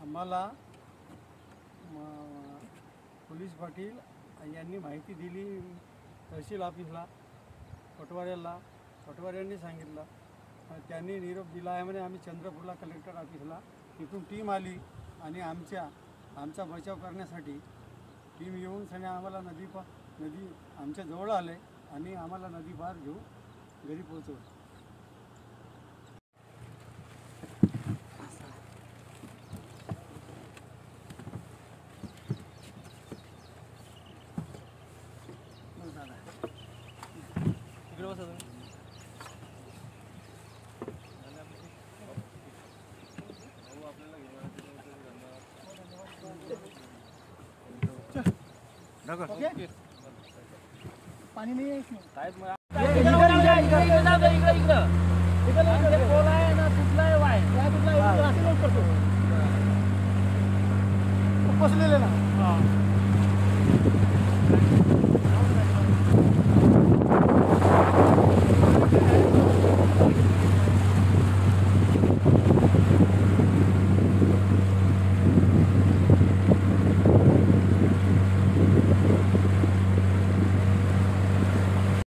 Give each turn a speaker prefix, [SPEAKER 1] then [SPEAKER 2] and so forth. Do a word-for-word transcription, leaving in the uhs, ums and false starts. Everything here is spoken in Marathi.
[SPEAKER 1] आम्हाला म- पोलीस पाटील यांनी माहिती दिली तहसील ऑफिसला, पटवाऱ्याला. पटवाऱ्यांनी सांगितलं, अ, त्यांनी निरोप दिला आहे म्हणे आम्ही चंद्रपूरला कलेक्टर ऑफिसला. तिथून टीम आली आणि आमच्या आमचा बचाव करण्यासाठी टीम येऊन सगळ्या आम्हाला नदी पा नदी आमच्या जवळ आले आणि आम्हाला नदी पार घेऊन घरी पोहोचवलं.
[SPEAKER 2] इकडे बसा तुम्ही.
[SPEAKER 1] पाणी नाही आहे
[SPEAKER 2] साहेब मग
[SPEAKER 1] पोचलेले ना.